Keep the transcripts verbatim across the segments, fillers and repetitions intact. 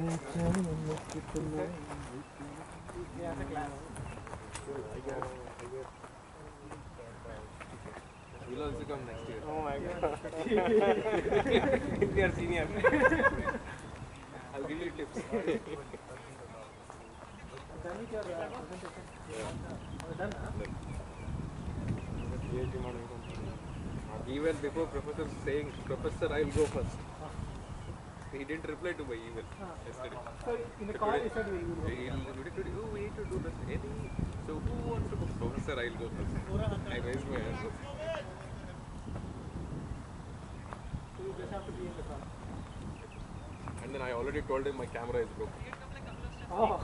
Yeah, the class. I guess. We'll also come next year. Oh my god. We are senior. I'll give you tips. Done with your uh, presentation? Yeah. Oh, done, huh? Even before professor saying, Professor, I'll go first. He didn't reply to my email yesterday. So in the call he said we will go. Today, oh, we need to do this. Any, so who wants to go? Professor, I'll go first. I raised my hand. So you just have to be in the call. And then I already told him my camera is broken. Oh.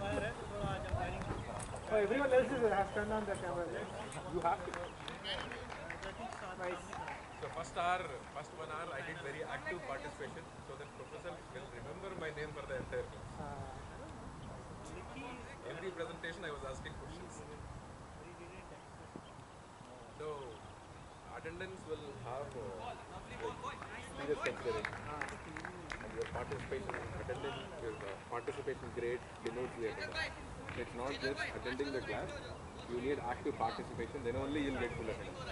So everyone else is, has turned on their camera. You have to. Nice. So first hour, first one hour, I did very active participation, so that professor will remember my name for the entire class. Uh, Every presentation, I was asking questions. So attendance will have uh, like, serious consideration, and your participation, attendance, your uh, participation grade denotes the attendance. It's not just attending the class. You need active participation. Then only you'll get full attendance.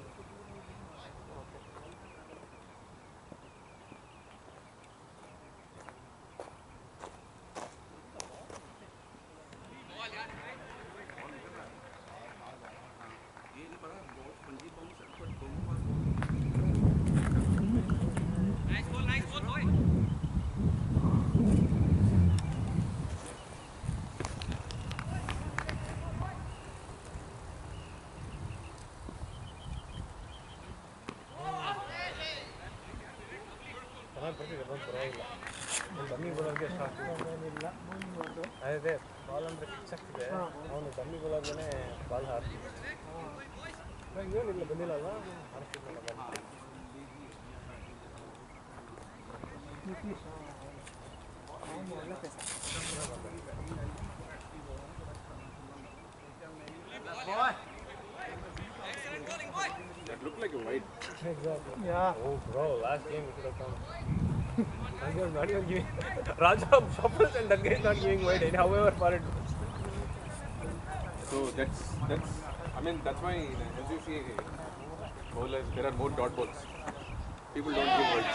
Dummy ಬೌಲರ್ಗೆ start ಏನಿಲ್ಲ ಮುಂದೆ ಅದೇ ball ಅಂದರೆ pitch ಆಗ್ತಿದೆ ಅವನು dummy ಬೌಲರ್ಗೆ ball ಹಾರ್ತಿದ್ದೆ ಏನಿಲ್ಲ ಬಂದಿಲ್ಲ ಅಲ್ವಾ ಹಾರಿಸ್ತಿದ್ದಲ್ಲ ಬಾಲ್ ನಿತೀಶ್ ಅವನು ಒಳ್ಳೆ ಪೇಸ That looked like a wide. Exactly. Yeah. Oh, bro, last game we should have come. And you're not even giving. Raja shuffles and that guy is not giving wide, however far it goes. So that's that's. I mean that's why in S C C bowlers there are more dot balls. People don't give wides.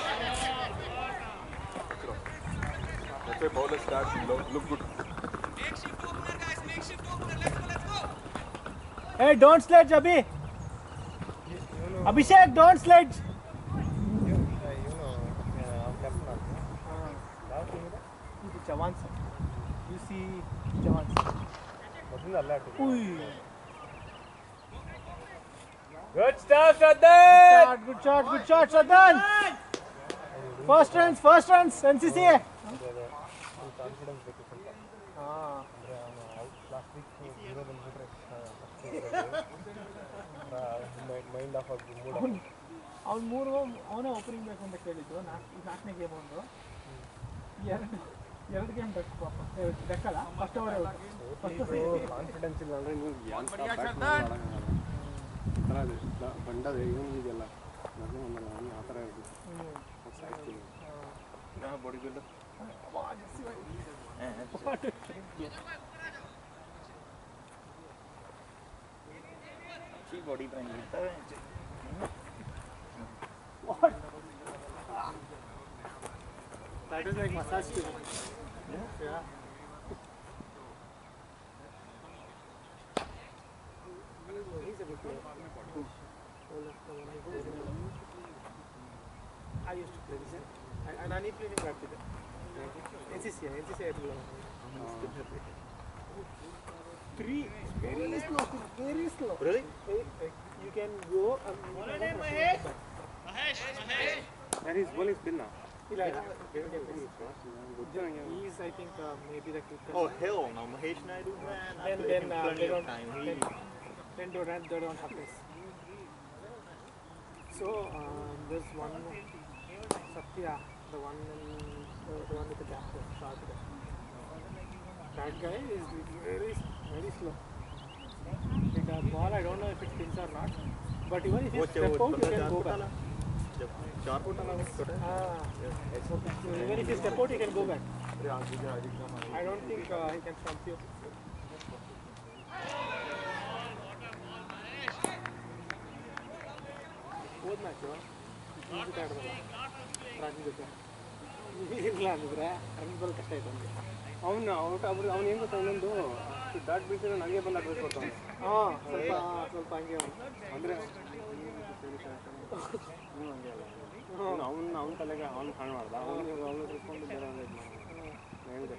That's why bowlers start look, look good. Makeshift opener, guys. Makeshift opener. Let's go. Let's go. Hey, don't sledge, Abhi. Abhishek, don't sledge. You know, I'm captain. Last game is This is Jawans. You see Jawans. ಮೊದಲು ಅಲ್ಲ Uy. Good stuff, Shraddhan! Good shot, good shot, Shraddhan. First runs, first runs, N C C. Confidence ಬೇಕು ಸ್ವಲ್ಪ Ah. ಅಂದರೆ ಅವನು out last week zero ಬಂದ್ಬಿಟ್ರೆ mind off ಆಗಿ mood ಅವ್ನು ಮೂರು ಅವನೇ ಓಪನಿಂಗ್ ಬೇಕು ಅಂತ ಕೇಳಿದ್ದು ನಾಲ್ಕು ನಾಲ್ಕನೇ ಗೇಮ್ ಒಂದು ಎರಡು ಎರಡು ಗೇಮ್ ಬೇಕು ಪಾಪ ಬೆಕ್ಕಲ್ಲ ಫಸ್ಟ್ ಓವರ್ ಫಸ್ಟ್ ಕಾನ್ಫಿಡೆನ್ಸ್ ಇಲ್ಲ ಅಂದರೆ ನೀವು ಬಂಡದ ಇವನು ಇದೆಯಲ್ಲ ಆ ಥರ ಇರ್ಬೇಕು Body builder. बॉडी पे नहीं होता है What? That is like massage to him. Yeah. Yeah. He's a good player. I used to play this. And I need playing back to them. N C C, N C C I play. Three, very slow, very slow. Really? You can go. Um, Mahesh. Mahesh. Mahesh. And his ball is spin now. He's, I think, uh, maybe the quickest. Oh hell no, Mahesh Naidu man. I Then, played then him uh, plenty they of don't, time. He, then, then they don't, they don't have this. So uh, there's one, Satya, the one, in, the, the one with the cap, sharp guy. That guy is very, very slow. With the ball, I don't know if it spins or not. But even if you Watch step out, out, you can Bhagat go Jhan back. Sharp out along with Kotak. Ah. So even if you step out, he can go back. I don't think uh, he can stump you. ಹೋದ match ಜೊತೆ ಆಡೋದಲ್ಲ ರಾಜು ಜೊತೆ ಇಲ್ಲ ಅಂದಿದ್ರೆ run ಬಲ್ ಕಷ್ಟ ಆಯ್ತು ಅವ್ನಿಗೆ. ಅವನು ಔಟ್ ಆಗ್ಬಿಟ್ಟು ಅವ್ನು ಏನು ಗೊತ್ತಾ ಇನ್ನೊಂದು ಡಾಟ್ ಬೀಳ್ಸಿದ್ರೆ ನನಗೆ ಬಂದು ಅಡ್ವೈಸ್ ಕೊಡ್ತಾನೆ. ಹಾಂ ಸ್ವಲ್ಪ ಸ್ವಲ್ಪ ಹಂಗೆ ಅವನು ಅಂದರೆ ನೀವು ಹಂಗೆ ಅಲ್ಲ ಅವನು ಅವ್ನ ತಲೆಗೆ ಅವ್ನು ಕಾಣ್ ಮಾಡ್ದ ಅವನು ಅವನು ತಿಳ್ಕೊಂಡು ಬೇರೆ ಒಂದು ಇದು ಮಾಡಿದ ಹೇಳಿದೆ.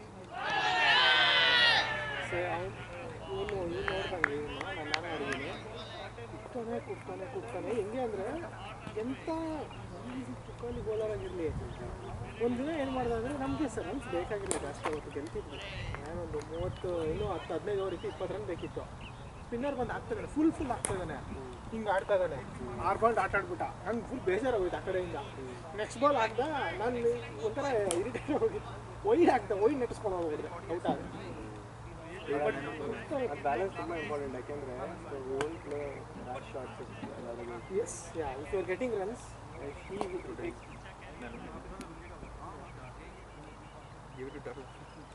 ಸೇ ಅವ್ನು ಇವನು ಇವ್ನು ನೋಡ್ದಂಗೆ ಇವನು ನಾನು ನಾನೇ ಆಡಿದ್ದೀನಿ ಕುಟ್ತಾನೆ ಕುಟ್ತಾನೆ ಕುಟ್ತಾನೆ ಹೆಂಗೆ ಅಂದರೆ ಎಂಥ ಈಸಿ ತುಕಾಲಿ ಬೌಲರ್ ಆಗಿರಲಿ ಒಂದು ದಿನ ಏನು ಮಾಡ್ದೆ ಅಂದರೆ ನಮಗೆ ಸರ್ ರನ್ಸ್ ಬೇಕಾಗಿರಲಿಲ್ಲ ಜಾಸ್ತಿ ಅವತ್ತು ಗೆಲ್ತಿದ್ವಿ. ನಾನೊಂದು ಮೂವತ್ತು ಇನ್ನೂ ಹತ್ತು ಹದಿನೈದು ಓವರಿಗೆ ಇಪ್ಪತ್ತು ರನ್ ಬೇಕಿತ್ತು. ಸ್ಪಿನ್ನರ್ ಬಂದು ಆಗ್ತಾಯಿದ್ದಾನೆ ಫುಲ್ ಫುಲ್ ಆಗ್ತಾಯಿದ್ದಾನೆ ಹಿಂಗೆ ಆಡ್ತಾ ಇದ್ದಾನೆ. ಆರು ಬಾಲ್ ಆಟ ಆಡ್ಬಿಟ್ಟ ನಂಗೆ ಫುಲ್ ಬೇಜಾರಾಗೋಯ್ತು ಆ ಕಡೆಯಿಂದ. ನೆಕ್ಸ್ಟ್ ಬಾಲ್ ಹಾಕ್ದ ನಾನು ಒಂಥರ ಇರಿಟೇಟ್ ಹೋಗಿತ್ತು. ಒಯ್ಡ್ ಹಾಕ್ದೆ ಒಯ್ಡ್ ನೆಟ್ಟಿಸ್ಕೊಂಡು ಹೋಗಿದ್ರೆ ಔಟ್ ಆಗ. ಬ್ಯಾಲೆನ್ಸ್ ತುಂಬ ಇಂಪಾರ್ಟೆಂಟ್ ಯಾಕೆಂದರೆ old play rash shots. Yes yeah if you are getting runs He will take. Give it to Darul.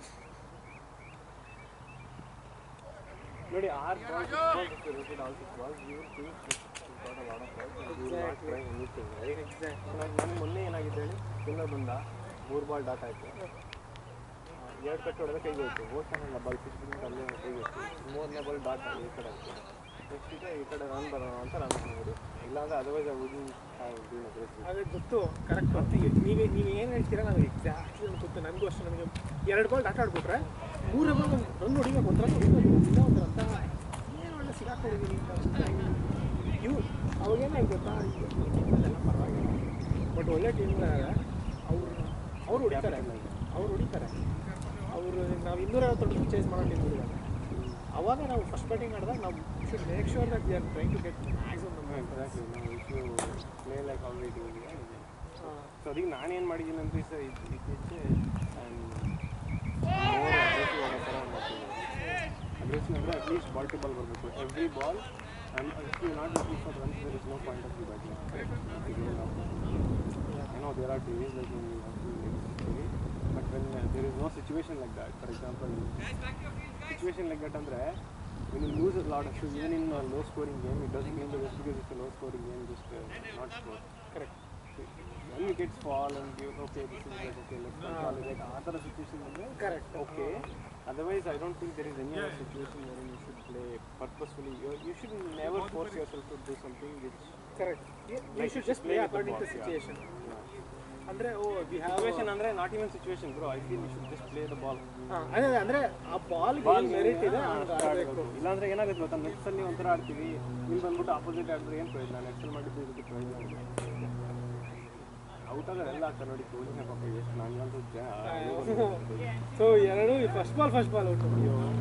ನೋಡಿ ಆರು ball repeat also balls you think got a lot of balls you not try anything right. Exactly. ನನಗೆ ಮೊನ್ನೆ ಏನಾಗಿದೆ ಹೇಳಿ spinner ಬಂದ ಮೂರು ball dot ಆಯಿತು ಎರಡು ಕಟ್ಟು ಹೊಡೆದ ಕೈಗೆ ಹೋಯ್ತು. ಓದ್ತಾನಲ್ಲ ಬಾಲ್ ಸಿಕ್ಸ್ ಮಿನಿಟ್ ಅಲ್ಲೇ ಕೈಗೆ ಹೋಯ್ತು. ಮೂರನೇ ಬಾಲ್ ಡಾಟ್ ಆಗಿ ಈ ಕಡೆ ಆಯಿತು. ನೆಕ್ಸ್ಟ್ ಇದೆ ಈ ಕಡೆ ರನ್ ಬರೋಣ ಅಂತ ರನ್ ಮಾಡಿ ಇಲ್ಲಾಂದರೆ ಅದರ್ವೈಸ್ ಉದು ಅದೇ ಗೊತ್ತು ಕರೆಕ್ಟ್ ಬರ್ತೀವಿ. ನೀವೇ ನೀವು ಏನು ಹೇಳ್ತೀರಾ ನನಗೆ ಎಕ್ಸಾಕ್ಟ್ಲಿ ನನಗೆ ಗೊತ್ತು. ನನಗೂ ಅಷ್ಟು ನನಗೆ ಎರಡು ಬಾಲ್ ಡಾಟ್ ಆಡ್ಬಿಟ್ರೆ ಮೂರೇ ಬಾಲ್ ಒಂದು ರನ್ ಹೊಡಿಬೇಕು ಒಂಥರ ಹೊಡಿಬೇಕು ಇಲ್ಲ ಒಂಥರ ಅಂತ ಏನು ಒಳ್ಳೆ ಸಿಗಾಕೊಂಡಿದ್ದೀನಿ ಅಂತ ಇವು ಅವಾಗೇನಾಗಿ ಗೊತ್ತಾ ಅದೆಲ್ಲ ಪರವಾಗಿಲ್ಲ ಬಟ್ ಒಳ್ಳೆ ಟೀಮ್ಗಳಾಗ ಅವ್ರು ಅವ್ರು ಹೊಡಿತಾರೆ ಅವ್ರು ಹೊಡಿತಾರೆ ಅವರು ನಾವು ಇನ್ನೂರೈವತ್ತು ಚೇಸ್ ಮಾಡೋ ಟೀಮ್ಗಳಿದ್ದಾರೆ. ಅವಾಗ ನಾವು ಫಸ್ಟ್ ಬ್ಯಾಟಿಂಗ್ ಆಡಿದಾಗ ನಾವು should make sure that we are trying to get maximum play like already so ಅದಕ್ಕೆ ನಾನೇನು ಮಾಡಿದ್ದೀನಿ ಅಂದರೆ ಸರ್ ಇತ್ತೀಚೆ ಮೋರ್ ಅಗ್ರೆಸಿವ್ ಅನ್ನೋ ಥರ ಮಾಡ್ತೀನಿ. ಅಗ್ರೆಸಿವ್ ಅಂದರೆ ಅಟ್ಲೀಸ್ಟ್ ಬಾಲ್ ಟು ಬಾಲ್ ಬರಬೇಕು every ball and if you not looking for runs there is no point of the batting. ಏನೋ there are days like you have to leg but when there is no situation like that for example situation like that andre when you lose a lot of shoes even in a low scoring game it doesn't mean that just because it's a low scoring game just uh, not score. Correct. When wickets fall and you okay this is like okay let's not call it that other situation andre correct okay otherwise I don't think there is any other situation wherein you should play purposefully. you, you should never force yourself to do something which correct you, you like should just play according to the situation. Yeah. ಅಂದ್ರೆ oh we have situation ಅಂದರೆ not even situation bro I feel you should just play the ball. ಹಾಂ ಅದೇ ಅಂದರೆ ಆ ball ball merit ಇದೆ ಆಡಬೇಕು. ಇಲ್ಲಾಂದರೆ ಏನಾಗುತ್ತೆ ಗೊತ್ತಾ ನೆಕ್ಸ್ಟಲ್ಲಿ ಒಂಥರ ಆಡ್ತೀವಿ ಇಲ್ಲಿ ಬಂದ್ಬಿಟ್ಟು ಆಪೋಸಿಟ್ ಆಡಿದ್ರೆ ಏನು ಪ್ರಯೋಜನ ನೆಕ್ಸ್ಟಲ್ಲಿ ಮಾಡಿದ್ದು ಇದಕ್ಕೆ ಪ್ರಯೋಜನ ಔಟ್ ಆದರೆ ಎಲ್ಲ ಆಗ್ತಾರೆ ನೋಡಿ ಕೋಲಿನ ಪಾಪ ಎಷ್ಟು ನನಗಂತೂ ಸೊ ಎರಡು first ball first ball out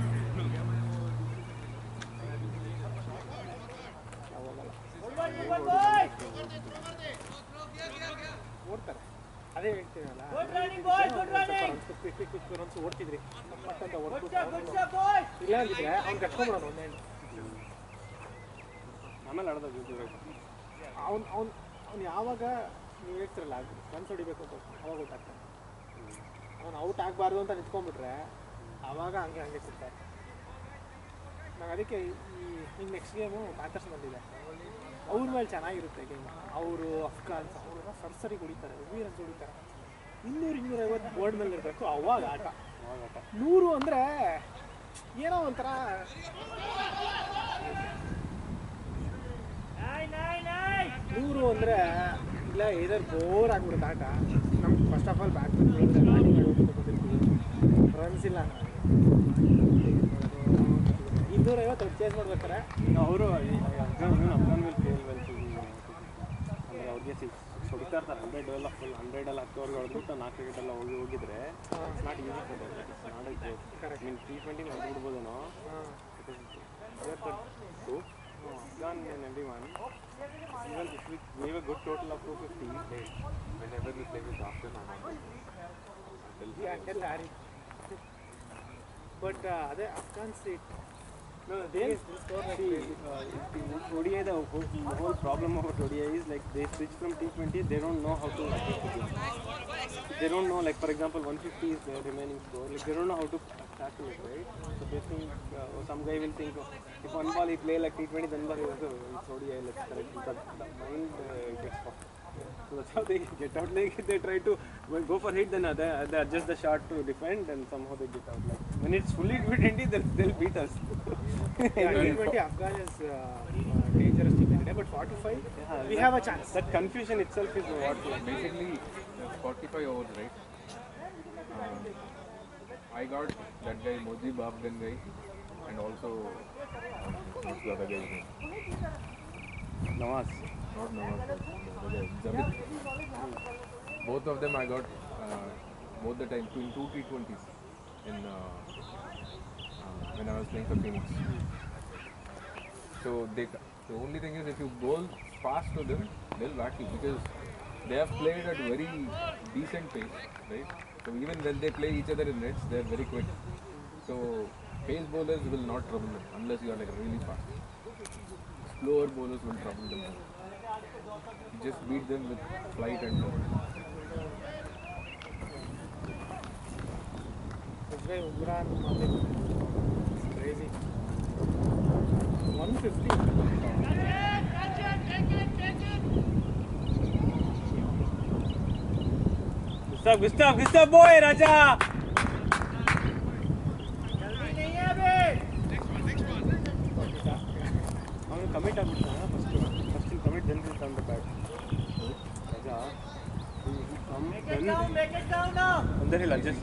ಓಡ್ತಾರೆ ಅದೇ ಹೇಳ್ತೀನಲ್ಲ ಕ್ವಿಕ್ ಕ್ವಿಕ್ ಕ್ವಿಕ್ ರನ್ಸ್ ಓಡ್ತಿದ್ರಿ ಮತ್ತಂತ ಓಡ್ಬಿಟ್ಟು ಇಲ್ಲ ಅಂದಿದ್ರೆ ಅವ್ನು ಕಟ್ಕೊಂಬಿಡೋಣ ಒಂದೇ ಆಮೇಲೆ ಆಡೋದು ಅವ್ನು ಅವ್ನು ಅವ್ನು ಯಾವಾಗ ನೀವು ಹೇಳ್ತಿರಲ್ಲ ರನ್ಸ್ ಹೊಡಿಬೇಕು ಅಂತ ಅವಾಗ ಔಟ್ ಆಗ್ತಾನೆ. ಅವ್ನು ಔಟ್ ಆಗಬಾರ್ದು ಅಂತ ನಿಂತ್ಕೊಂಡ್ಬಿಟ್ರೆ ಆವಾಗ ಹಂಗೆ ಹಂಗೆ ಸಿಗ್ತಾರೆ. ನಾನು ಅದಕ್ಕೆ ಈ ಈಗ ನೆಕ್ಸ್ಟ್ ಗೇಮು ಪ್ಯಾಂಥರ್ಸ್ ಬಂದಿದೆ ಅವ್ರ ಮೇಲೆ ಚೆನ್ನಾಗಿರುತ್ತೆ ಗೇಮ್. ಅವರು ಅಫ್ಘಾನ್ಸ್ ಅವ್ರನ್ನ ಸರ್ಸರಿಗೆ ಹೊಡಿತಾರೆ ಹೆವಿ ರನ್ಸ್ ಹೊಡಿತಾರೆ. ಇನ್ನೂರು ಇನ್ನೂರೈವತ್ತು ಬೋರ್ಡ್ ಮೇಲೆ ಇರಬೇಕು ಅವಾಗ ಆಟ. ನೂರು ಅಂದರೆ ಏನೋ ಒಂಥರ ನೂರು ಅಂದರೆ ಇಲ್ಲ ಇದರ ಬೋರ್ ಆಗ್ಬಿಡುತ್ತೆ ಆಟ. ನಮ್ಗೆ first of all batsman batting ಬಂದಿರ್ತೀವಿ ರನ್ಸ್ ಇಲ್ಲ ಇನ್ನೂರೈವತ್ತು ಚೇಸ್ ಮಾಡ್ಬೇಕಾರೆ ಅವರು ಅಫ್ಘಾನ್ ಮೇಲೆ ಫೇಲ್ ವೆಲ್ ಅಂದರೆ ಅವ್ರಿಗೆ ಸಿಕ್ಸ್ ಹೊಡಿತಾ ಇರ್ತಾರೆ ಹಂಡ್ರೆಡ್ ಎಲ್ಲ ಫುಲ್ ಹಂಡ್ರೆಡಲ್ಲಿ ಹತ್ತುವರೆಗೆ ಹೊಡೆದ್ಬಿಟ್ಟು ನಾಲ್ಕು ವಿಕೆಟೆಲ್ಲ ಹೋಗಿ ಹೋಗಿದ್ರೆ it's not easy for that it's not a joke. Correct mean T twenty ಹೊಡೆದ್ಬಿಡ್ಬೋದೇನೋ Afghan and everyone even if we gave a good total of two fifty Whenever we play with Afghan ಎಲ್ಲ ಹಾರಿ but ಅದೇ Afghans it No, the thing is, see, uh, if the O D I, the whole, the whole problem about O D I is like they switch from T twenty, they don't know how to attack the game. They don't know, like for example, one fifty is their remaining score, like they don't know how to tackle it, right? So they think, uh, or some guy will think, oh, if one ball he play like T twenty, then ball he will go, it's O D I, let's correct it. But the mind uh, gets fucked. So that's how they get out. Like they try to well, go for hit, then uh, they, they adjust the shot to defend, and somehow they get out. Like when it's fully T twenty, they'll, they'll beat us. Yeah, T twenty Afghan is uh, uh, dangerous team every day, but forty-five, Yeah, we that- have a chance. That confusion itself is what. Like, Basically, uh, forty-five overs, right? Uh, I got that guy, Mojib Afghan guy, and also um, what's the other guy's name? Nawaz. Not Nawaz, but the other guy, Jamil. Both of them I got uh, both the time in two T twenties in uh, uh, when I was playing for Phoenix. So they, the only thing is if you bowl fast to them, they'll whack you because they have played at very decent pace, right? So even when they play each other in nets, they're very quick. So pace bowlers will not trouble them unless you are like really fast. Slower bowlers will trouble them. You just beat them with flight and uh, This guy Umran Malik, it's crazy. one fifty. Gustav, Gustav, Gustav boy, Raja. ಅವನು commit ಆಗ್ಬಿಡ್ತಾನ first first ಇಲ್ಲಿ commit then will come the bat Raja ಅಂದ್ರೆ ಇಲ್ಲ just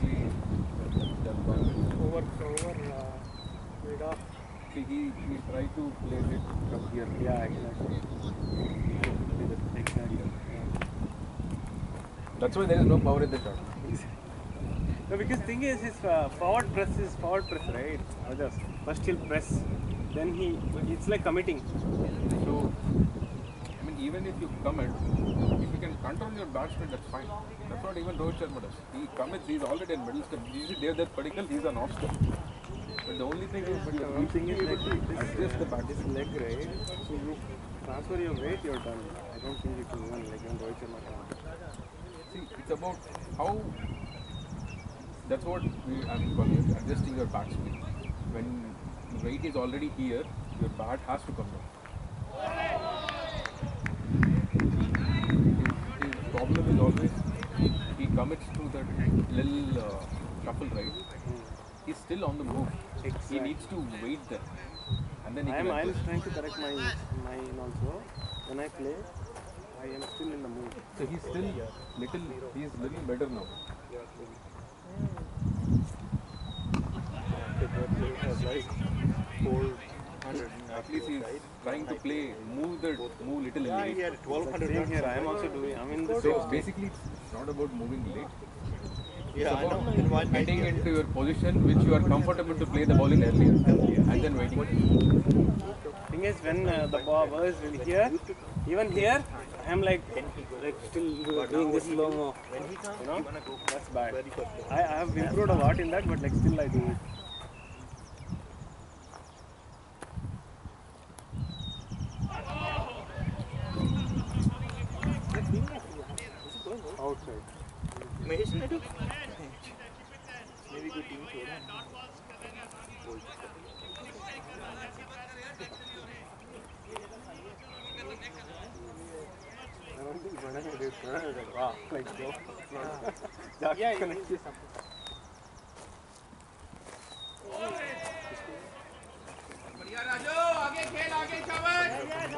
Over, over, uh, mid off. see, he, he tried to play it from here. Yeah exactly exactly That's why there is no power in the shot. No, because thing is his uh, forward press is forward press, right? Raja, first he'll press, then he it's like committing. So, I mean, even if you commit, if you can control your batsman, that's fine. That's what even Rohit Sharma does. He commits, he's already in middle step. Usually, they're that particle, he's an off step. But the only thing is, But you the one thing is like adjust this, the back. this leg, right? So you transfer your weight, you're done. I don't think you can even like when Rohit Sharma can. See, it's about how. That's what we, I'm calling it, adjusting your bat speed. When the weight is already here, your bat has to come down. His, his problem is always he commits to that little uh, shuffle, right? He's still on the move. He Exactly. needs to wait there, and then he I'm, can I'm adjust. trying to correct my mine also. When I play, I am still in the mood. So he's still little. He's little better now. Like four hundred. At least he's trying to play, move the move little Yeah, late. he had twelve hundred Same runs. here. I am also doing. I'm in the So same state. basically, it's not about moving late. Yeah, I know. It's In about one getting ninety. into your position which you are comfortable to play the ball in earlier, and then waiting. Thing is, when uh, the ball was really here, even here, I am like, like still doing this slow mo. When he comes, You know, you're gonna go that's bad. very first ball. I, I have improved a lot in that, but like still I do it. Outside. Mahesh Naidu. Maybe good team show. I don't think Pranay did. Pranay was like, wow, like go. Jack Yeah, connect. he- something. बढ़िया राजू आगे खेल आगे Chyavan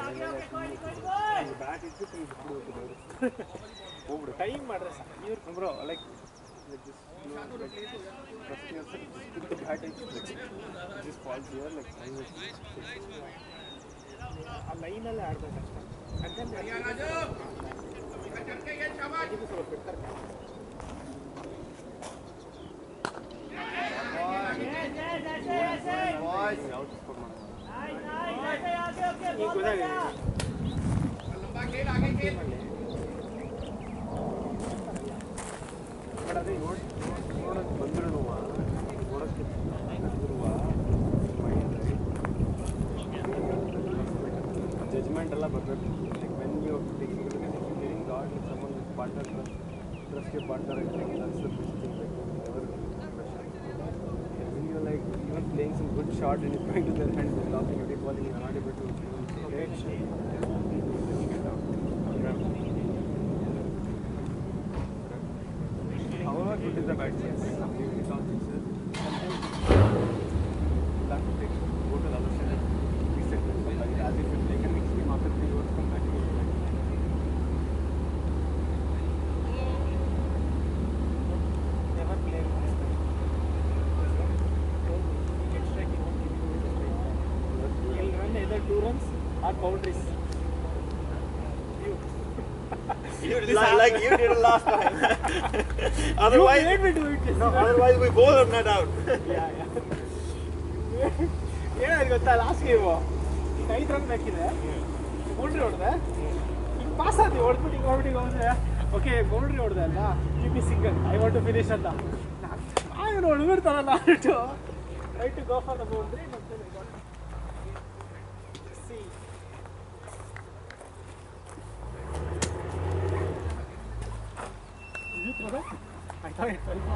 Bat is just over. Time ಮಾಡ್ರೆ ಸಾಕು. You're bro, like, like this, you know, like, trust yourself, just put the bat and just like, it just falls here, like, I was, ಆ ಲೈನಲ್ಲೇ ಆಡ್ಬೇಕು ಅಷ್ಟೇ. And then बढ़िया राजू चल के ये शाबाश ಇದು ಸ್ವಲ್ಪ ಬಿಡ್ತಾರೆ. out for my ಈಗ ಗೊತ್ತಾಗಿದೆ. लंबा खेल आगे खेल ಬಟ್ ಅದೇ ನೋಡಿ ನೋಡೋಕೆ ಬಂದಿರುವ ನೋಡೋಕ್ಕೆ ಬಂದಿರುವ mind understand all about it. Like when you're taking because if you're getting God with someone with partner trust, trust your partner, I think that's the best thing. Like you never pressure. And when you're like even playing some good shot and it's going to their hand, they're laughing at you, calling you, are not able to say, hey, however good is the batsman, it's all pieces. Sometimes that will take go to the other side and reset yourself. Like as if you take a next game after three overs, come back again. Never play with this guy. He gets strike, he won't give you the strike. He'll run either two runs or boundaries. You. You did like, like you did it last time. Otherwise, you made me do it. no, otherwise we both are not out. Yeah, yeah. ಏನಾದ್ರು ಗೊತ್ತಾ last game ಈಗ ಐದು run ಬೇಕಿದೆ boundary ಹೊಡೆದೆ ಈಗ pass ಆದ್ವಿ ಹೊಡೆದ್ಬಿಟ್ಟು ಈಗ ಹೊರಬಿಟ್ಟು ಹೋದ್ರೆ ಓಕೆ ಬೌಂಡ್ರಿ ಹೊಡೆದೆ ಅಲ್ಲ keep me single I want to finish ಅಂತ ನಾನು ಹೊಡೆದ್ಬಿಡ್ತಾರಲ್ಲ ಅಂದ್ಬಿಟ್ಟು right to go for the boundary ಮತ್ತೆ see you throw that? I thought it fell.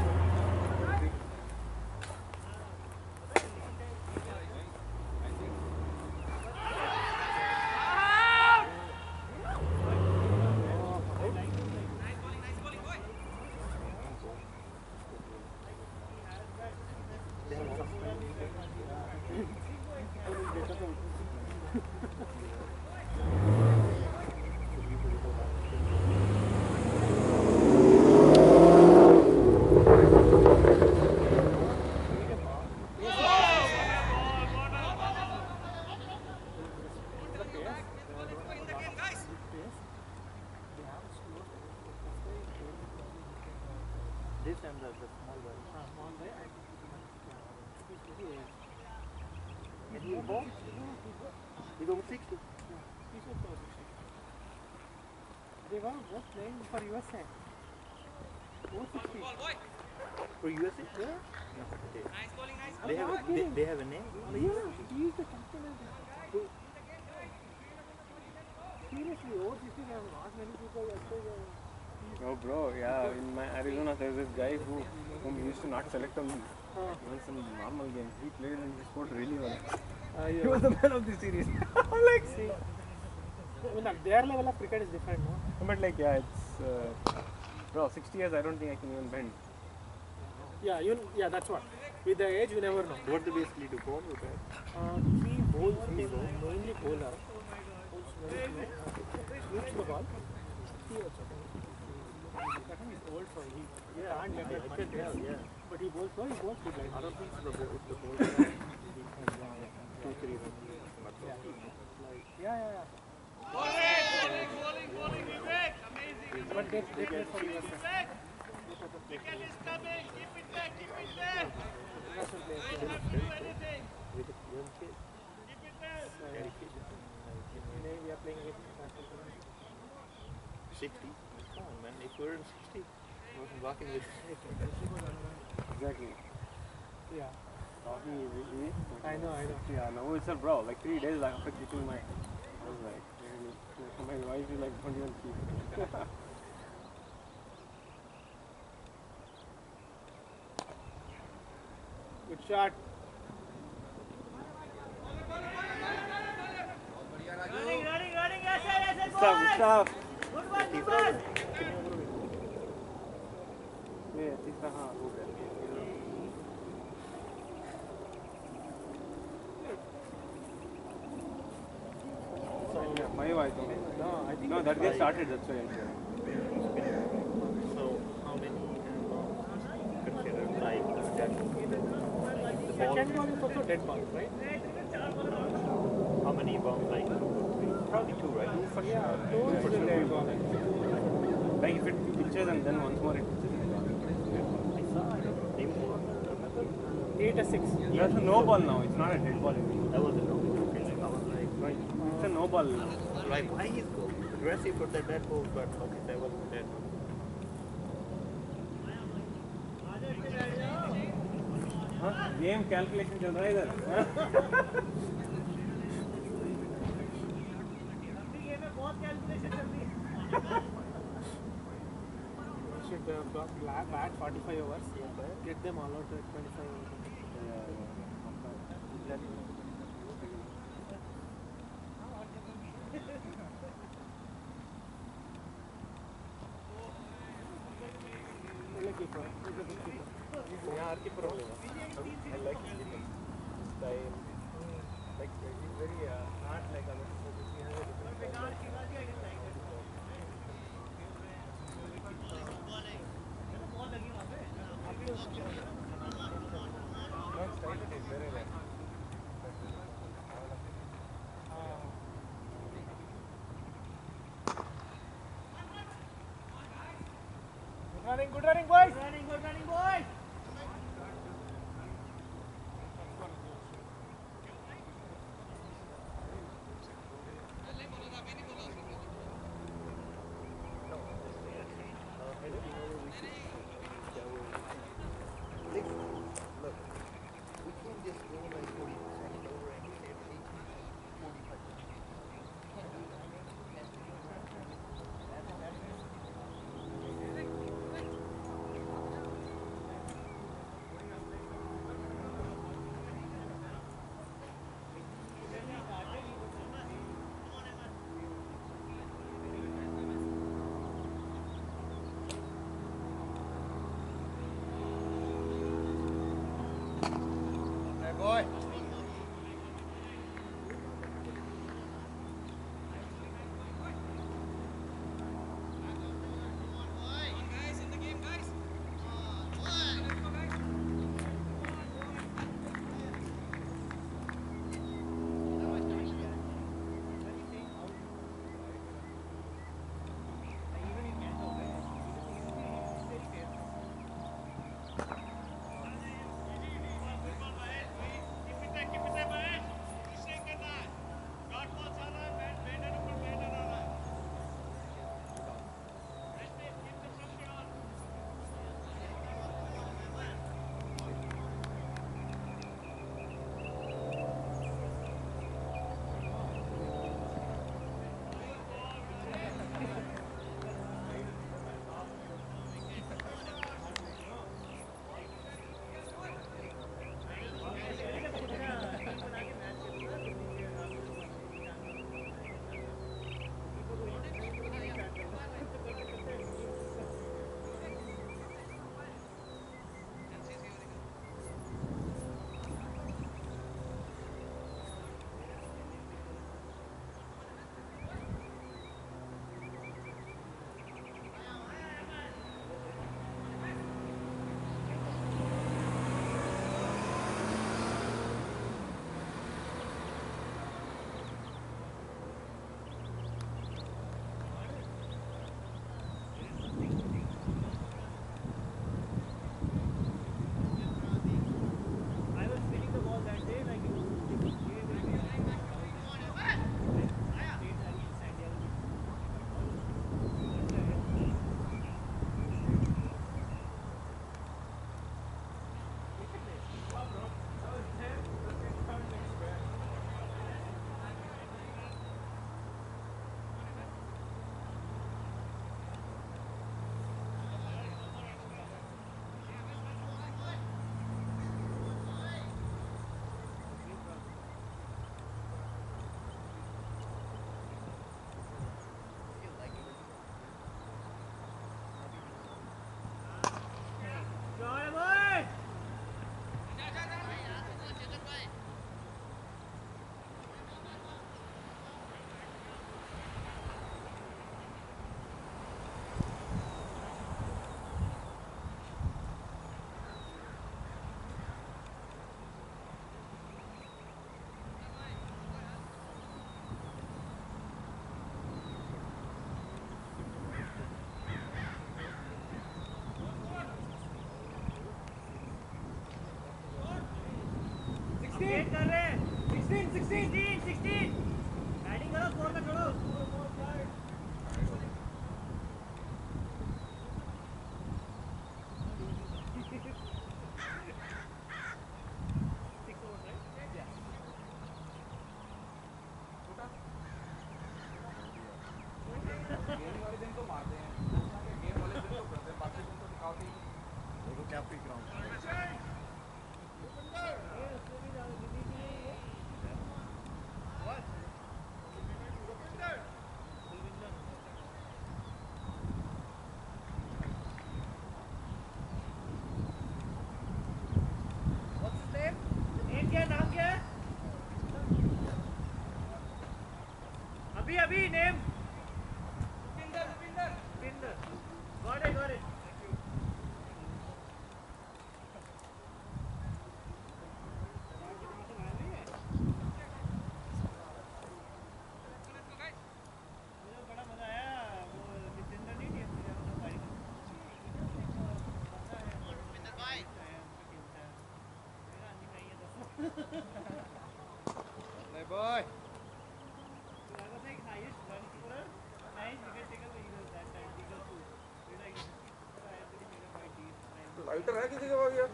This time the, the small guy. Ah, small guy. And he go? He go sixty. He's a pro sixty. They were just playing for U S A. four sixty. For U S A? Yeah. No, they, Nice bowling, nice they have a, they, they have a name. Yeah, he is the captain of the seriously, over sixty there are not many people that say uh, Oh bro, yeah, in my Arizona there's this guy who whom we used to not select on uh, even some normal games. He played and he scored really well. uh, He yeah. was the man of the series. like See, I mean, their level of cricket is different, no? But like yeah, it's uh, bro, sixty years I don't think I can even bend. Yeah, you, yeah, that's what. With the age, you never know. What they basically do, bowl or bat? Uh, he bowls, he bowls, mainly bowler. Bowls very slow, shoots the ball. He also can. That one is old for him. Yeah, Can't get I, that I much can tell, pace. yeah. But he bowls slow, he bowls good line. I don't think so the bowl, the bowl two, three runs. Yeah, yeah, yeah. yeah. Bowling, bowling, bowling, Vivek. Amazing. But they, they play for U S A. Vivek. Wicket is coming. Keep it there, keep it there. International players. You don't have to do anything. With a young kid. Keep it there. Dedication. Maybe we are playing against international players. sixty. Come on, man. If you're in sixty, I wasn't walking with. Exactly. Yeah, Talking is easy. I know, I know. Yeah, now it's a bro. Like three days after keeping my, I was like, really. My wife is like, don't even keep it. Good shot. Running, running, running. Yes, yes, yes, Stop, stop. Good one, good one. Yeah, तीसरा हाँ हो गया. Yeah, five I think. No, I think No, that gets started. That's why I'm sure. So, how many uh, consider like the the second ball is also dead ball, right? How many bombs? Like probably two, right? Yeah, two is the dead ball. Like if it pitches and then once more it pitches. I saw it. They were- Eight or six. That's a no ball now. It's not a dead ball. That was a no. Okay, like I was like, Right. It's a no ball. like why is go aggressive for that dead ball? But okay, that was dead one. हाँ game calculation चल रहा है इधर should uh, b- bla- bat forty-five overs, get them all out at twenty-five overs. ಒಳ್ಳೆ keeper. He's a good keeper. Yeah, our keeper only. I like his keeping style. Like he's very uh, not like other keepers. He has a different style. Not style, it is very rare. Good running, good running, boys. Good running, good running, boys. Look, we can't just go like forty percent over and say forty-five percent. Hey, boy. sixteen, sixteen, sixteen. Batting करो, score का छोड़ो. Hey boy. Lighter है किसी के पास यार?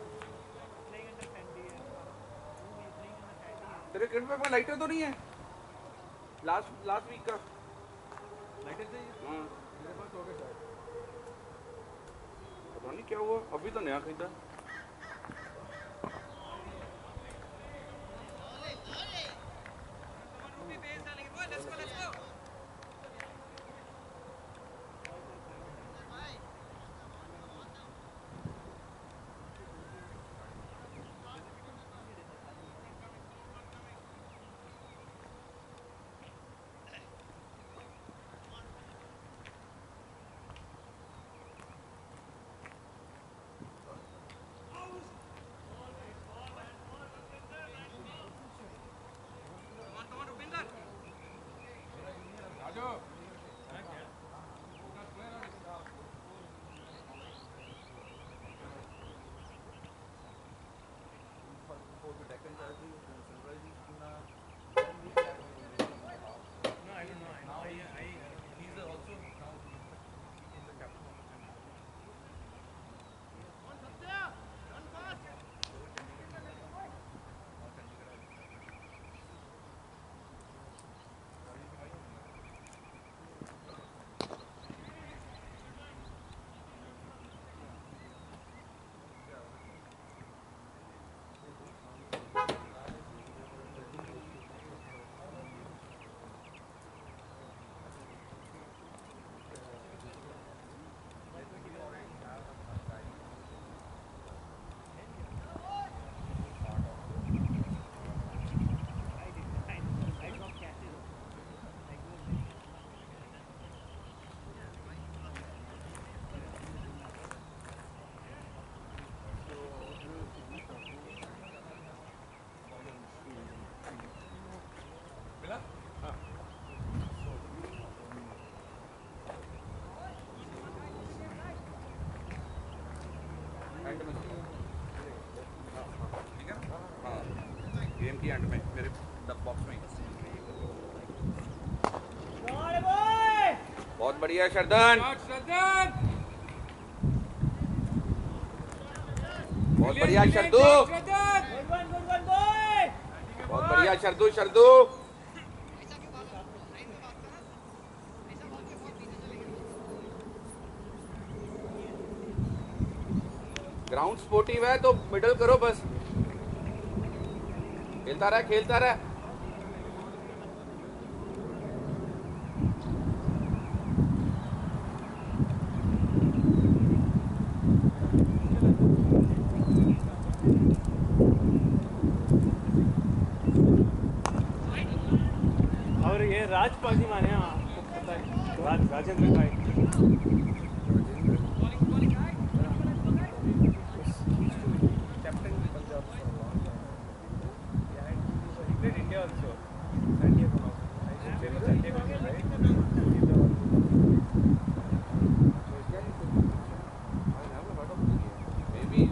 तेरे kit में lighter तो नहीं है? लास्ट लास्ट वीक का लाइटर चाहिए? हाँ मेरे पास हो गया शायद। पता नहीं क्या हुआ, अभी तो नया खरीदा। Let's go, let's go. Game की एंड में मेरे बॉक्स में। बहुत बढ़िया शरदन, बहुत बढ़िया शरदू, बहुत बढ़िया शरदू शरदू। ग्राउंड स्पोर्टिव है तो मिडल करो बस, खेलता रहा खेलता रहा। और ये राज पाजी माने आपको पता है, राज राजेंद्र भाई captain Punjab for a long time. Yeah, he played India also. San Diego now. I should say San Diego, right? Maybe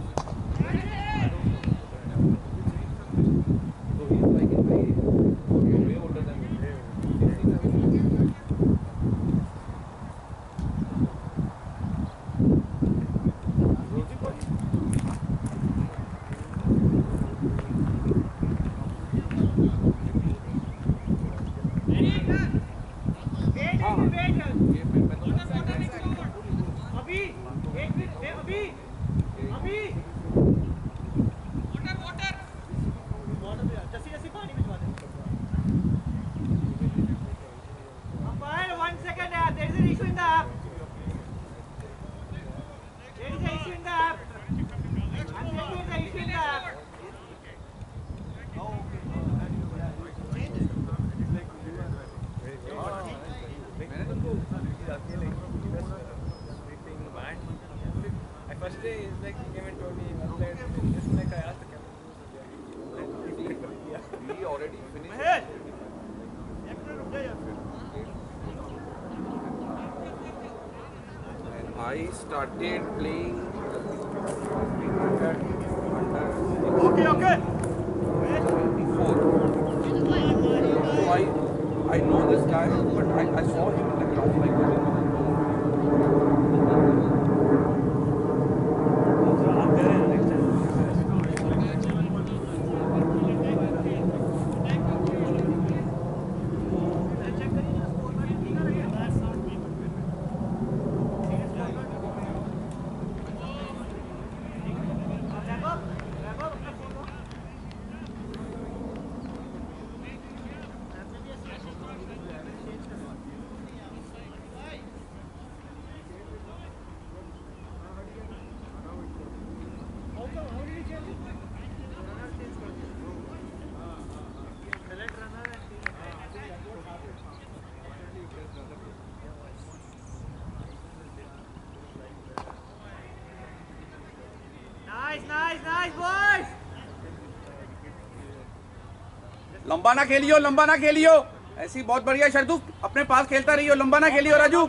first day is like he came and told me one day just like I asked the captain. we already finished. And I started playing. Okay, okay. I know this guy, but I, I saw him in the ground like this. लंबा ना खेलियो, लंबा ना खेलियो, ऐसी बहुत बढ़िया शर्तु, अपने पास खेलता रहियो, लंबा ना खेलियो राजू।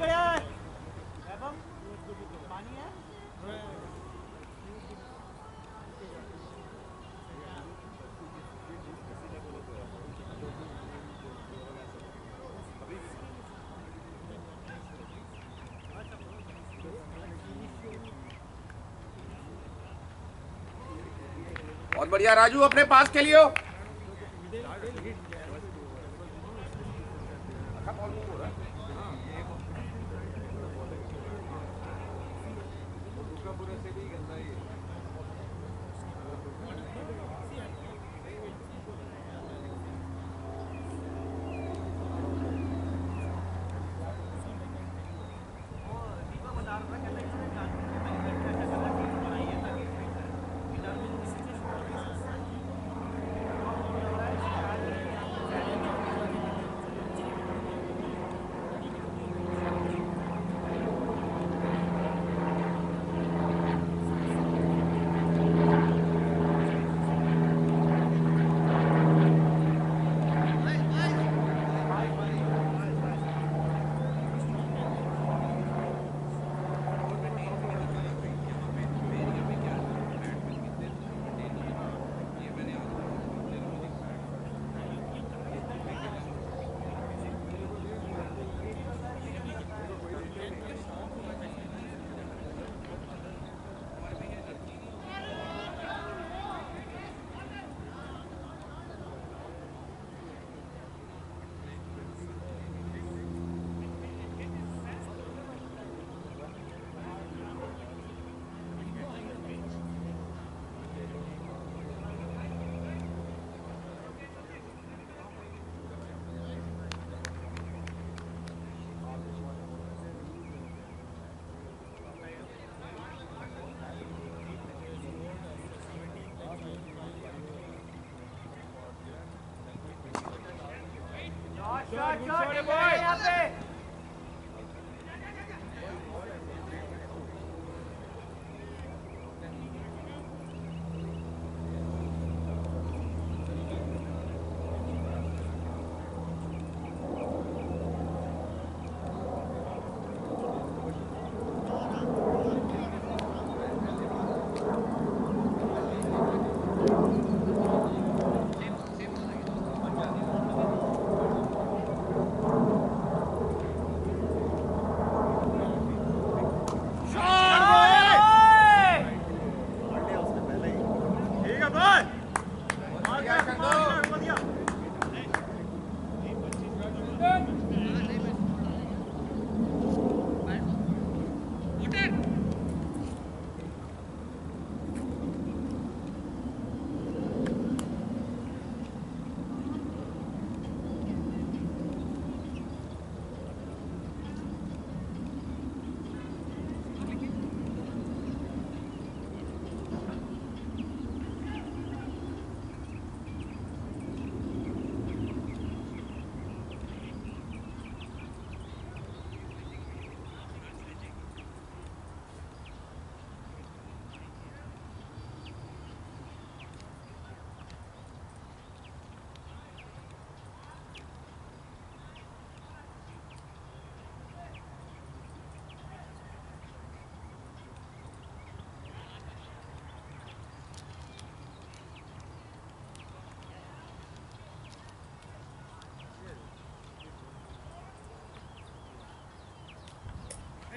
बहुत बढ़िया राजू, अपने पास खेलियो।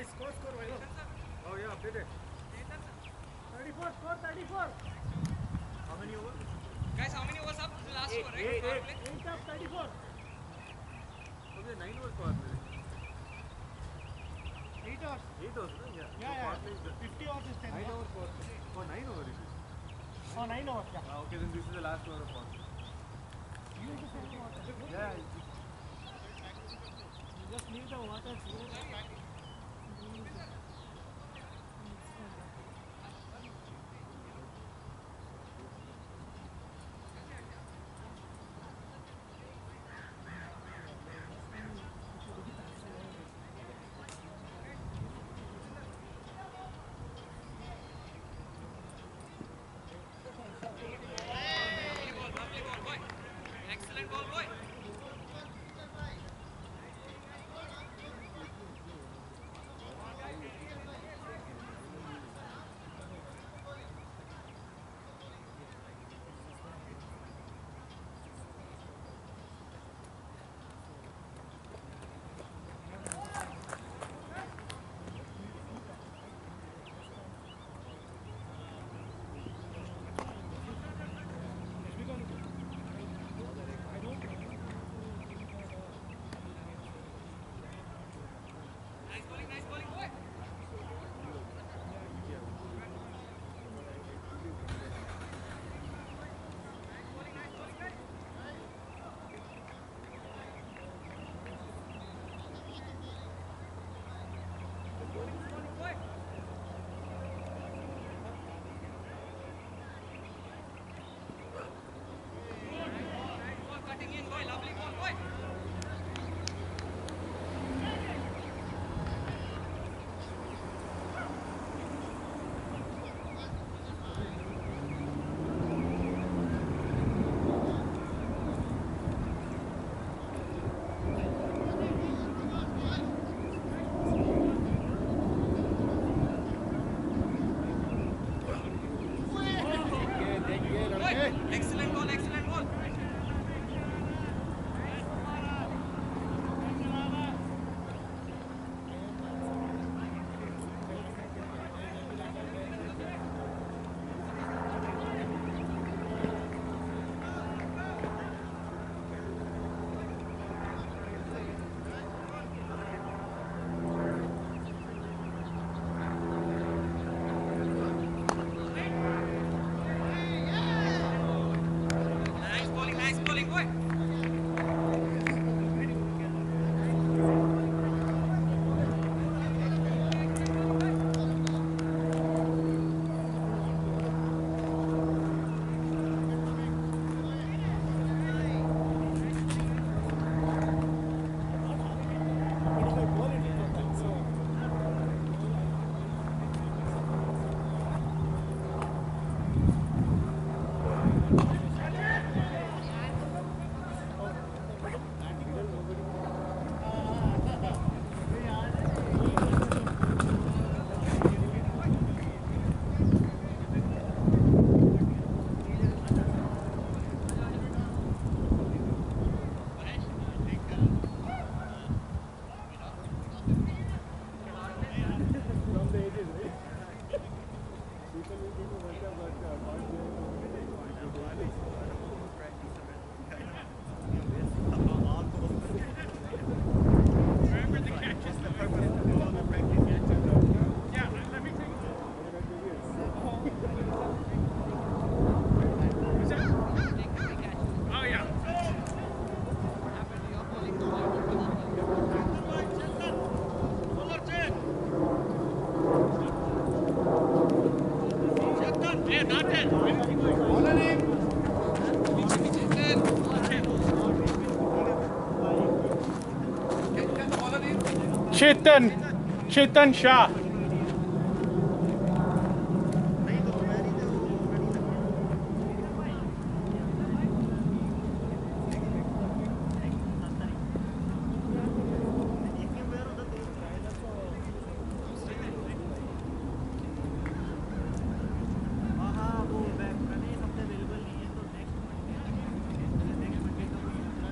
Score, score, why not? Oh yeah, update it. thirty-four, score thirty-four. How many overs? Guys, how many overs up? The last over, right? Eight, Power eight, play. eight up, thirty-four. Okay, nine overs power play. Eight hours. Eight overs, no? Yeah. Yeah, So power yeah. play is the fifty hours is ten. nine overs power play. Oh, nine overs it is. Oh, nine hours, yeah. Ah, okay, then this is the last over of power play. You just leave the water. Yeah. You just leave the water. Excellent ball, boy. Nice bowling, nice bowling, boy. Ball cutting in, boy. Lovely ball, boy. Boy, excellent ball, excellent ball. Nice bowling, nice bowling, boy. From the ages, right? People will think of World Cup, but uh, not Remember the catches, the purpose of the ball, the practice catches. Yeah, let me take Oh, yeah. Yeah, not that. Chetan, Chetan Shah.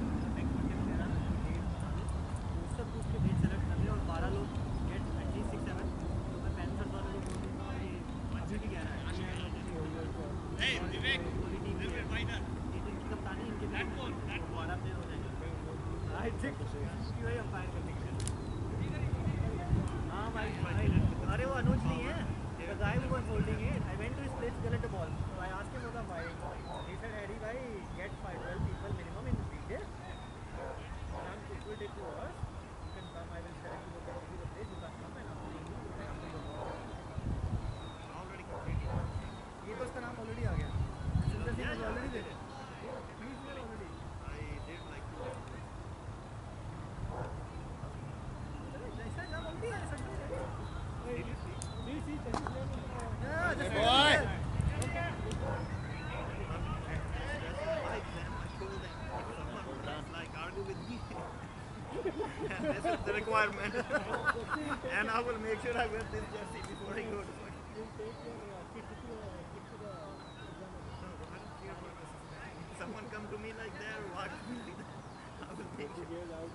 बारह लोग get at least six हाँ भाई अरे वो अनुज नहीं है the guy who was holding it I went to his place to collect the ball so I asked him for the fine he said Harry bhai get five twelve people minimum in weekday and it will take two hours you can come I will direct you to the place you can come and after you you can come to your ball already completed ये तो उसका नाम already आ गया Sundar Singh was already there he's there already I did like to ऐसा नाम already है Sundar See, see, yeah, just boy. Okay. Like argue with me. This is the requirement. And I will make sure I wear this jersey before I go to work. Someone come to me like that, walk me like that. I will make sure.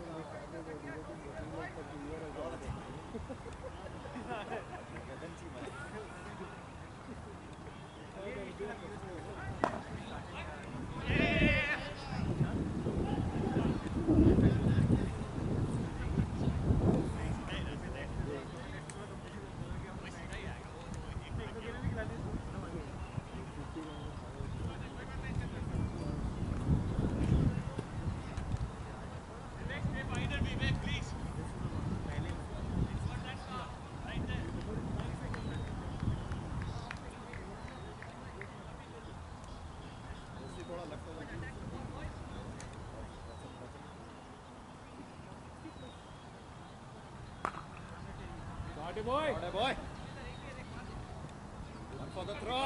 Shorty boy. Shorty boy. One for the throw.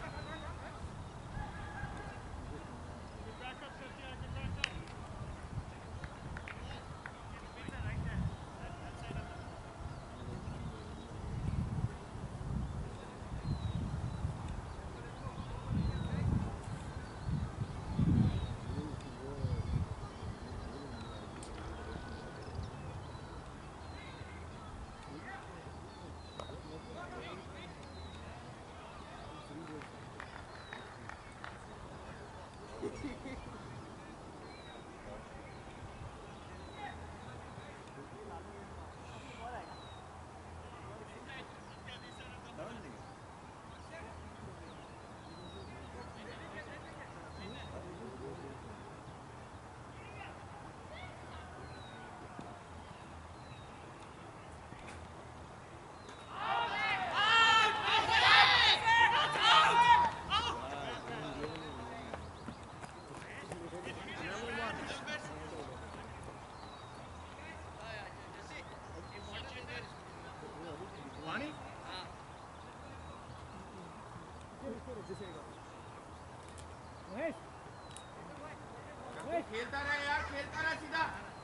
खेलता रहे यार, खेलता रहे सीधा।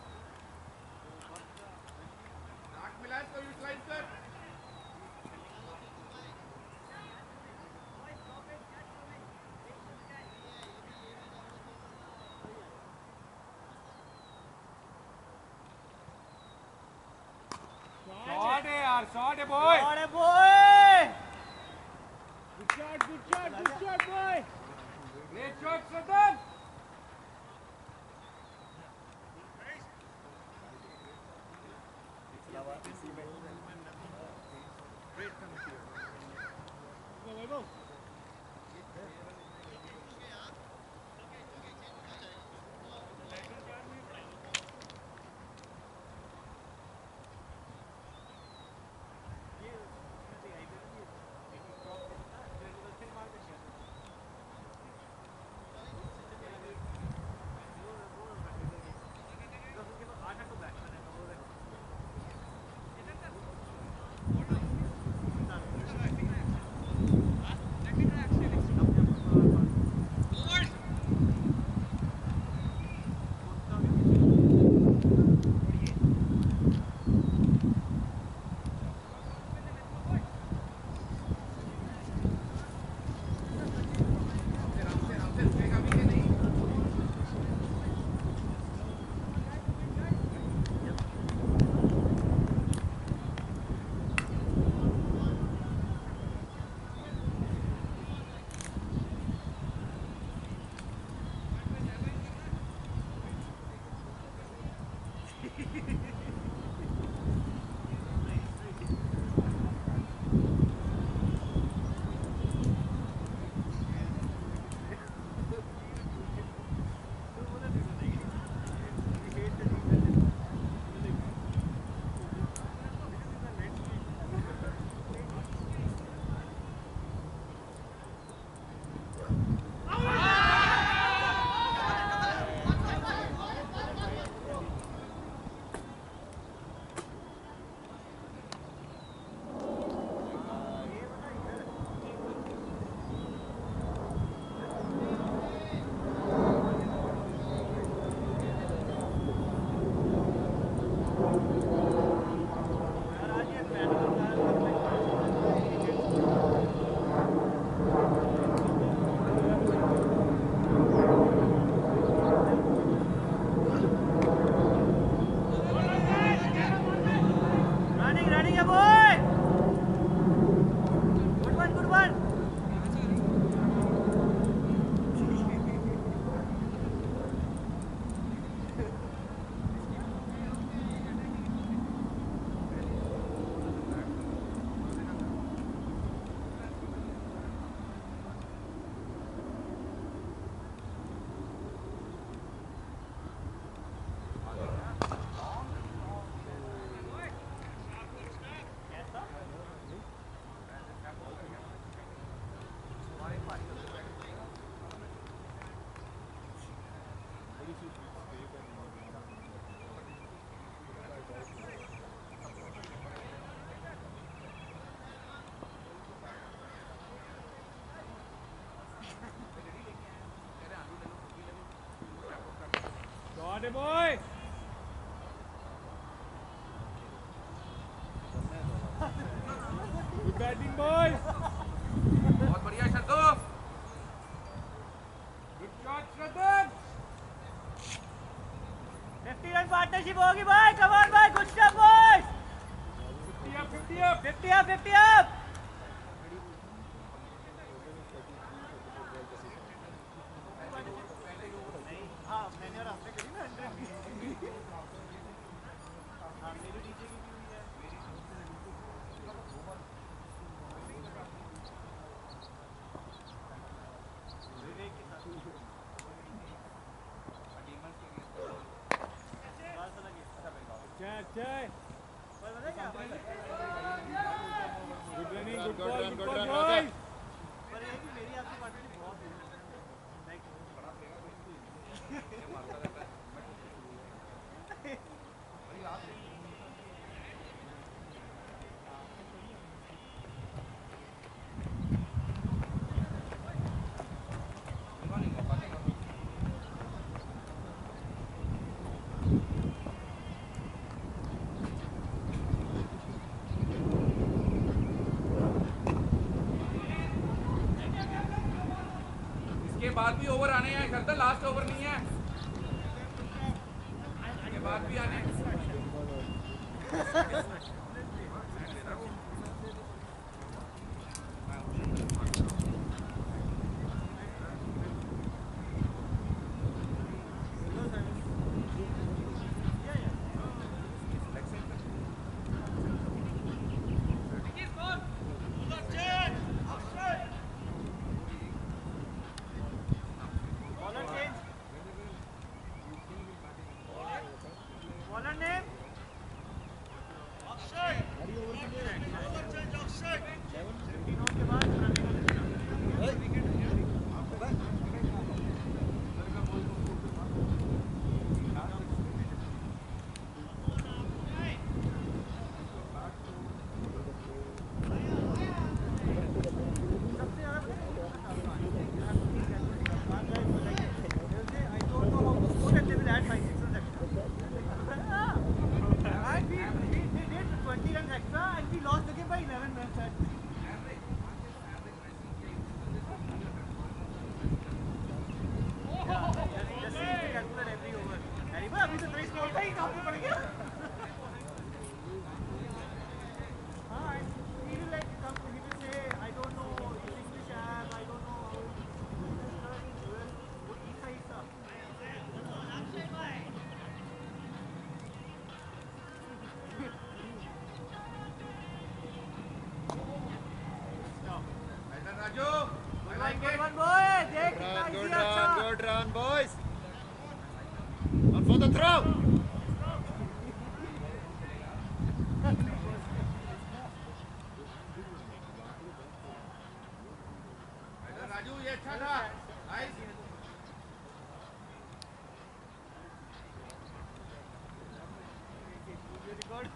राख मिला इसको, utilise कर। Shot है यार, shot है boy. Shot है boy. Good shot, good shot, good shot boy. Great shot, Satan. Got it, boy. Good batting, boys. बहुत बढ़िया Shardul. Good shot, Shraddha. fifty run partnership होगी भाई. Come on भाई. Good stuff boys. fifty up, fifty up. fifty up, fifty up. हाँ मैंने और आपने करी ना hundred की. हाँ मेरी नीचे की भी हुई है. विवेक के साथ. Check, check. पर पता है क्या? Good running, good ball, good ball, boys. पर ये है कि मेरी आपकी पार्टनरशिप बहुत है. Like इसके बाद भी ओवर आने हैं शर्दुल. लास्ट ओवर नहीं है. इसके बाद भी आने हैं. bowler change. Bowler name. fifteen off के बाद running on Raju, I like it. one boy. देख कितना Good easy run, अच्छा. good run, boys. On for the throw. Raju ये अच्छा था. Nice. Record.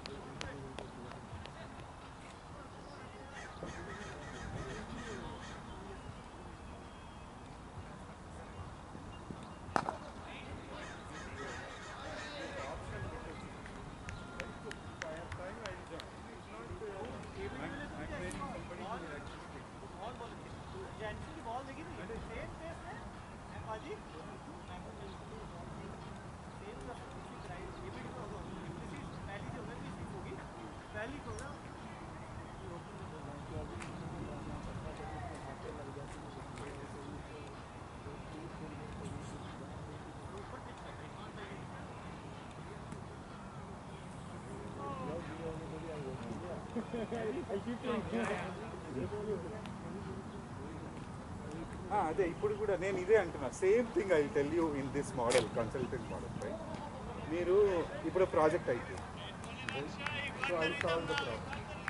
అదే ఇప్పుడు కూడా నేను ఇదే అంటున్నా. Same thing I tell you in this model, consultant model. Right, మీరు ఇప్పుడు ప్రాజెక్ట్ అయితే so I solve the problem.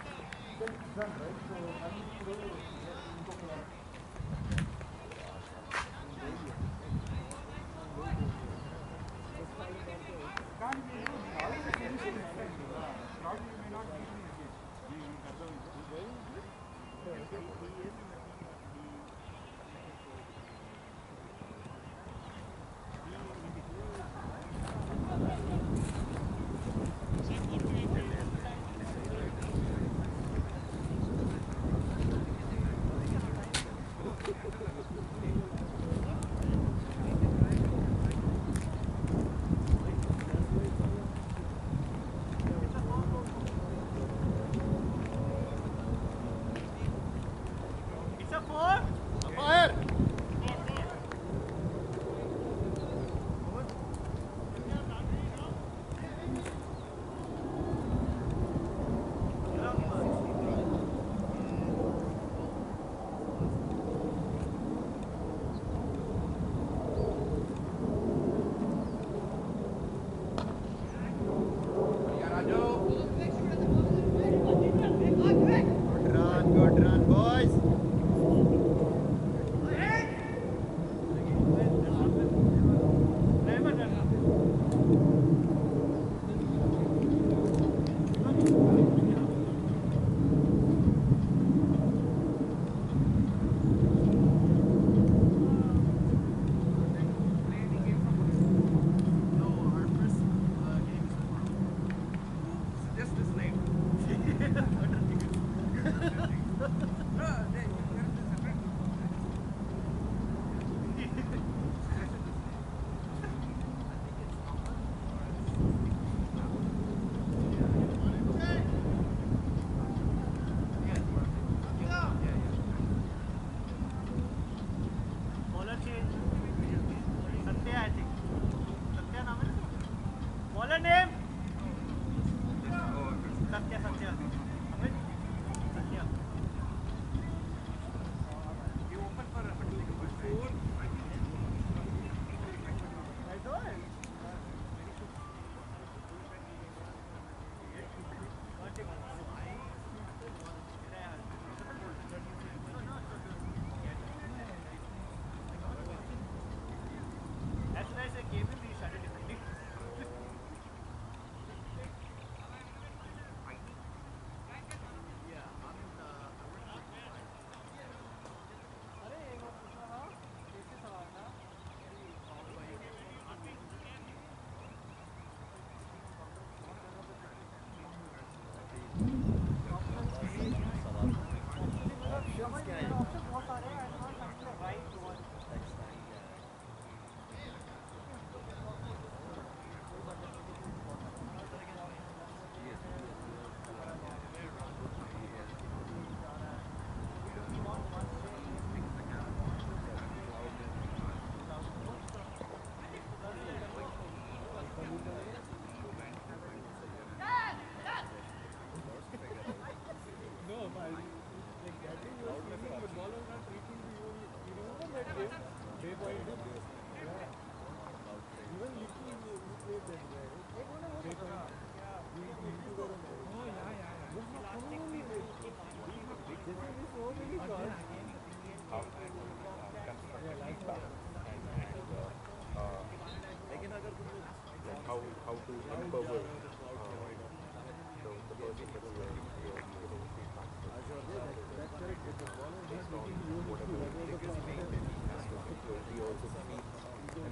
కానీ మీరు ఆల్రెడీ సొల్యూషన్ ఇస్తాను కదా, ప్రాబ్లమ్ మే నాట్ బీ మీకు అర్థమైంది. Good run, boys. Bowler change. Satya, I think. Satya naam hai? Bowler name? Satya, Satya. Amit? Satya. You open for four. I do it. That's why I said game we started defending. How how to uncover uh, the the person that you are you are giving feedback to. Based on whatever trick is made, then he has to so he also feeds and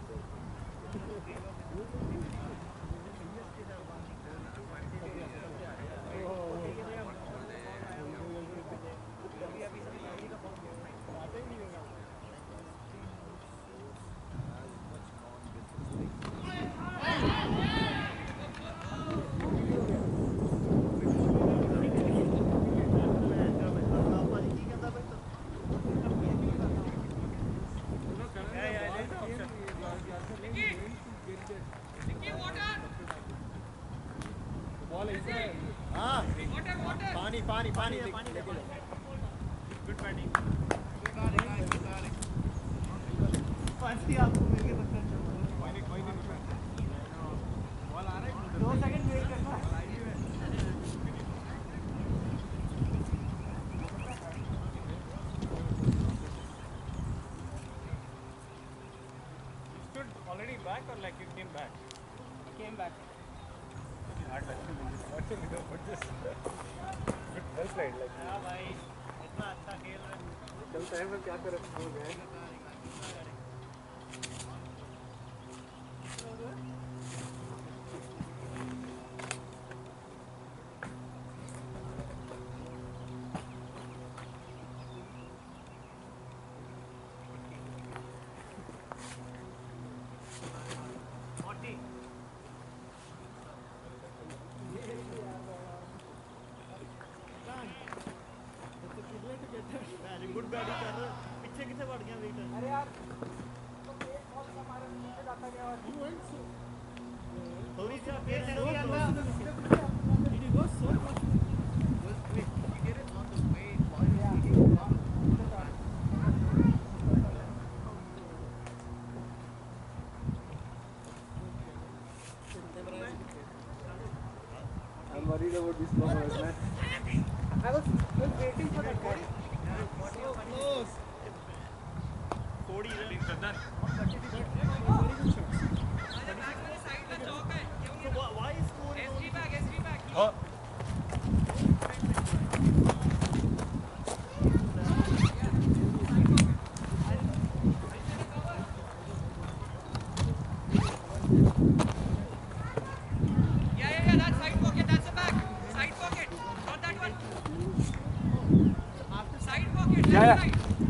पानी पानी पानी पानी good batting पानी आपको मिल के सकते हैं कोई नहीं कोई नहीं बॉल आ रहा है दो सेकंड वेट करना stood already back or like you came back came back Well played, like. हाँ भाई इतना अच्छा खेल रहे हैं चलता है, क्या करें, हो गए. गुड बैटिंग कर रहे पीछे किसे बढ़ गया विकेट अरे यार तो एक बॉल हमारे नीचे जाता गया और यू वेंट सो थोड़ी सी पेस लो it was so much was quick you get it on the way ball is hitting I'm worried about this ball, man. I was, I was waiting for Yeah, yeah.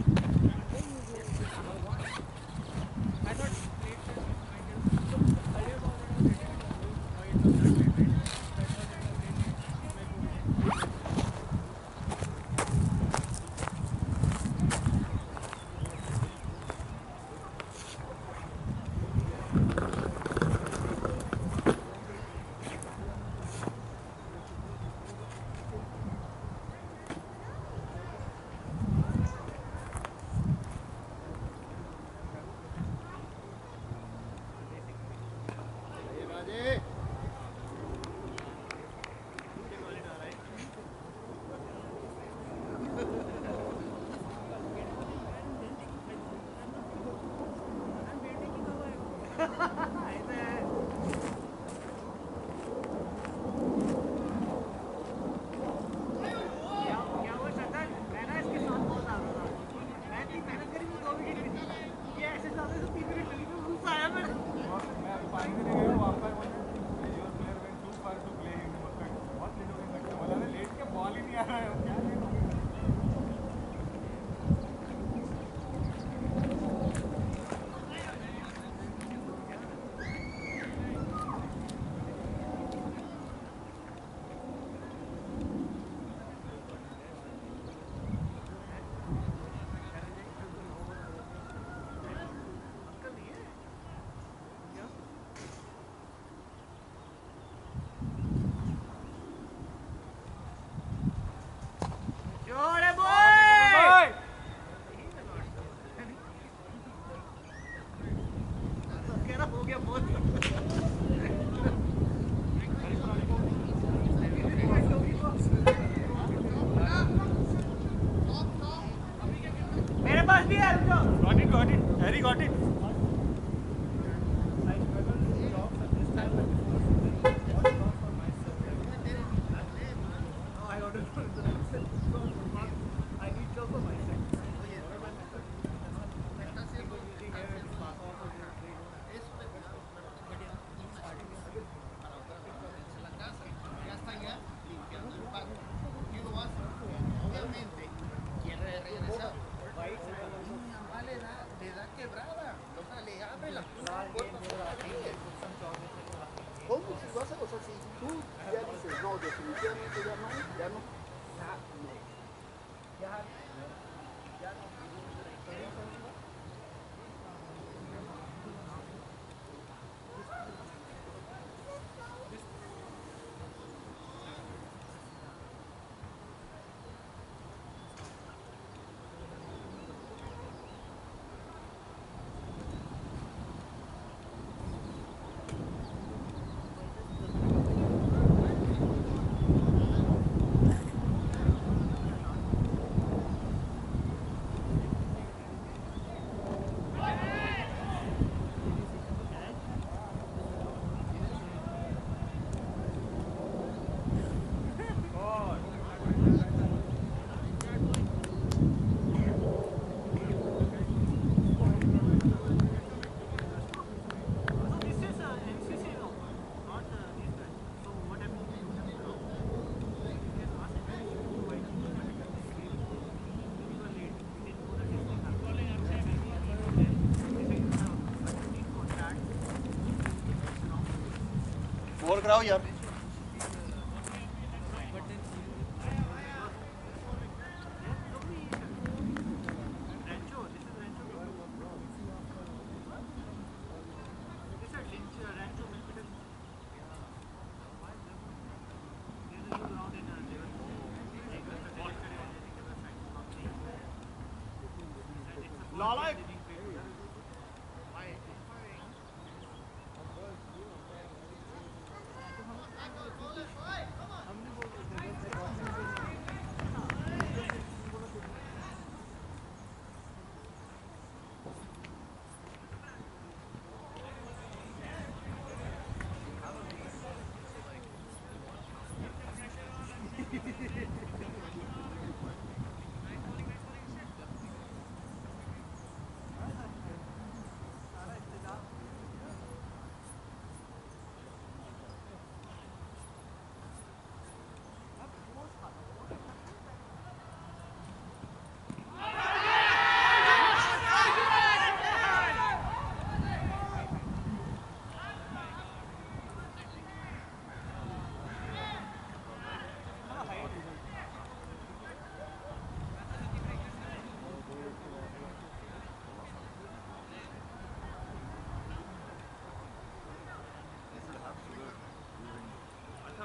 बोल कराओ यार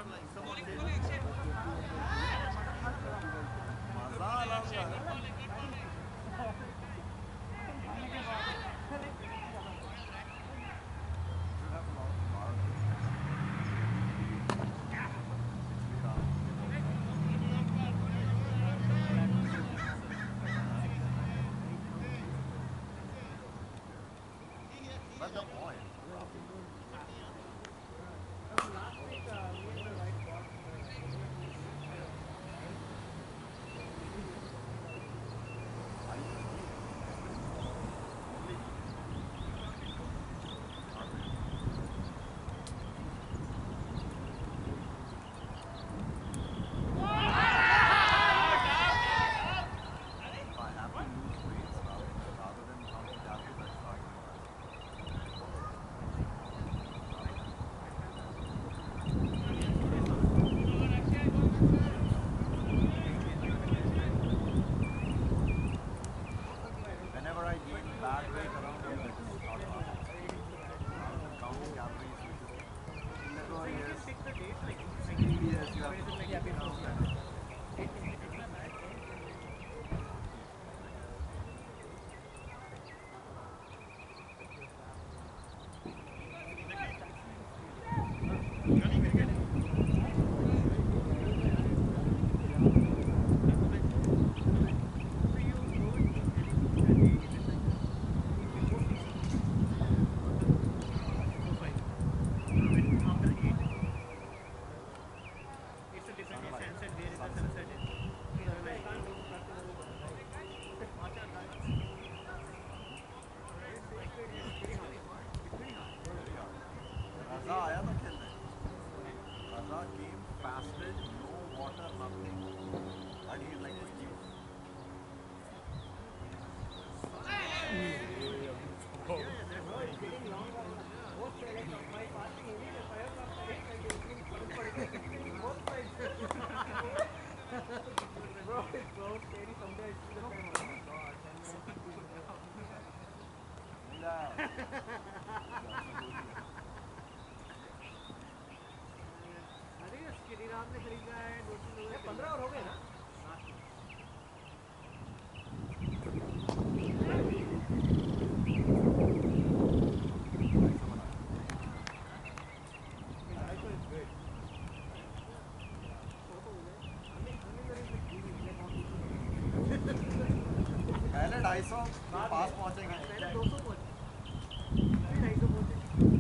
पहले ढाई सौ पास पहुंचेंगे पहले दो सौ पहुंचे ढाई सौ पहुंचे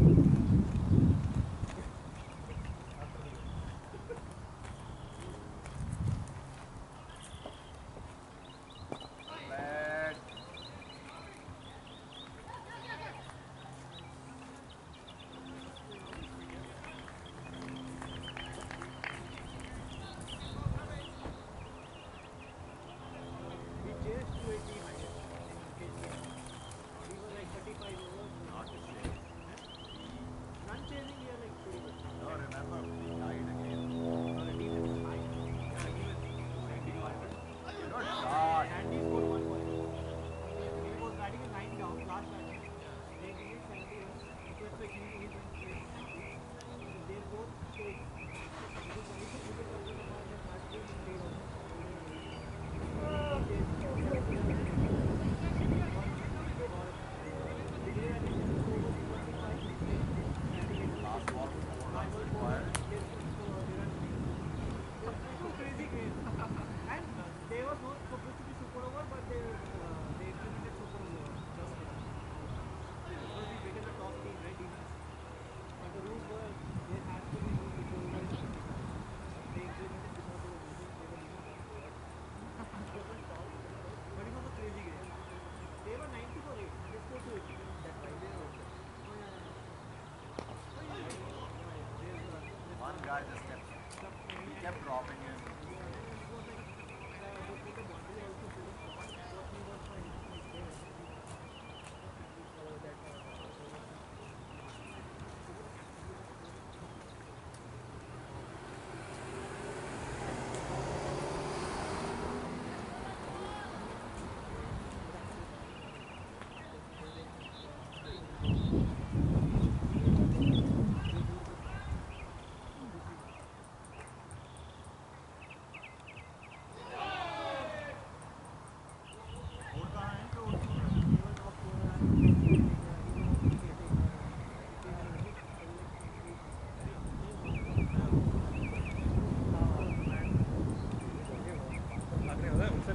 guy just kept, he kept dropping it.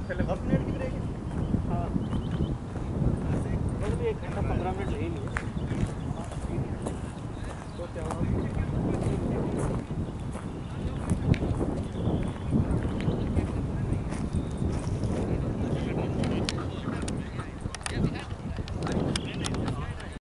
दस मिनट की ब्रेक है। हाँ, मतलब एक घंटा पंद्रह मिनट है ही नहीं